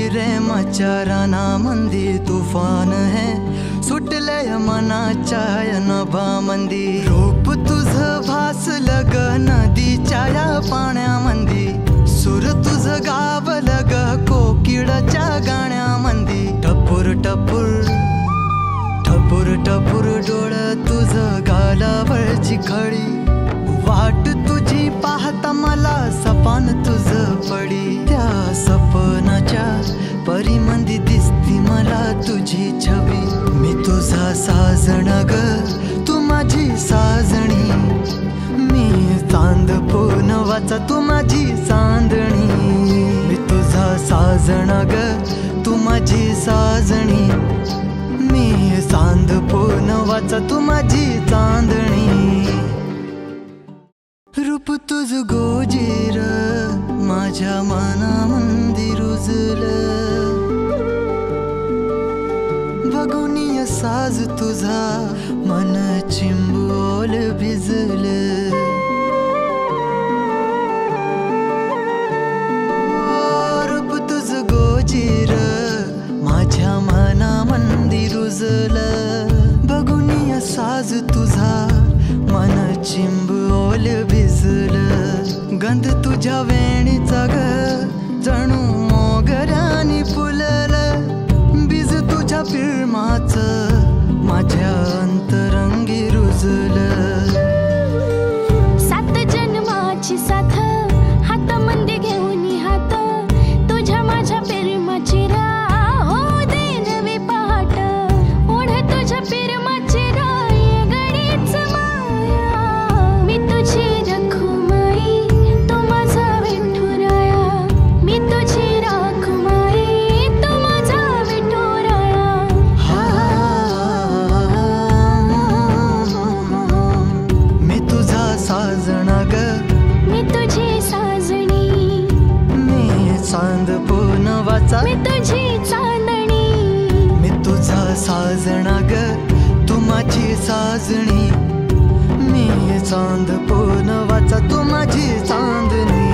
प्रेमाच्या रानामंदी तुफान है सुटलय मनाच्या नभामंदी रूप तुझं भासलं ग नदीच्या या पाण्यामंदी सुर तुझं गावलं ग कोकिळाच्या गाण्यामंदी टपूर टपूर टपूर टपूर डोळं तुझं गालावरची खडी वाट तुझी पाहता मला सपान तुझं पडी त्या सपनाच्या परिमंदी दिसती मला तुझी छवी मी तुझा साजण ग तू माझी साजणी मी चांद पूनवाचा तू माझी चांदणी मी तुझा साजण ग तू माझी साजणी मी चांद पूनवाचा तू माझी चांदणी रूप तुझ गोजीर माझ्या मनामंदी रुजलं बघुनिय साज तुझा मन चिंबोल भिजलं रूप तुझ गोजीर माझ्या मनामंदी रुजलं बघुनिय साज तुझा मन चिंबोल भिजलं गंध तुझ्या वेणीचा ग जणू मोगऱ्यानी फुललं बीज तुझ्या प्रेमाचं माझ्या अंतरंगी रुजलं सात जन्माची साथ हातामध्ये घेऊन हात तुझ्या माझ्या प्रेमाची राह हो दे नवी पहाट ओढ तुझ्या प्रेमाची राह ये गडीच माया मी तुझी रखुमाई तू माझा विठुराया मी तुझी रखुमाई तू माझा विठुराया मी तुझा साजणा ग मी तुझी साजणी मी चांद पूनवाचा मी तुझी चांदणी मी तुझा साजणा ग तू माझी साजणी मी चांद पूनवाचा तू माझी चांदणी